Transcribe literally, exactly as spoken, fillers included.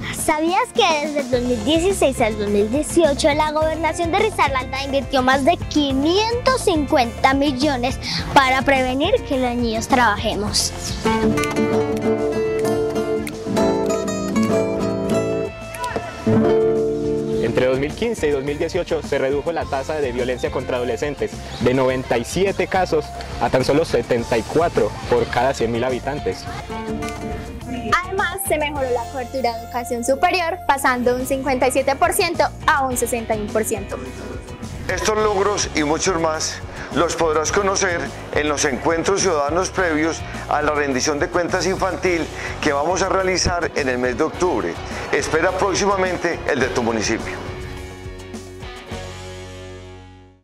¿Sabías que desde el dos mil dieciséis al dos mil dieciocho la gobernación de Risaralda invirtió más de quinientos cincuenta millones para prevenir que los niños trabajemos? Entre dos mil quince y dos mil dieciocho se redujo la tasa de violencia contra adolescentes de noventa y siete casos a tan solo setenta y cuatro por cada cien mil habitantes. Además, se mejoró la cobertura de educación superior, pasando de un cincuenta y siete por ciento a un sesenta y uno por ciento. Estos logros y muchos más los podrás conocer en los encuentros ciudadanos previos a la rendición de cuentas infantil que vamos a realizar en el mes de octubre. Espera próximamente el de tu municipio.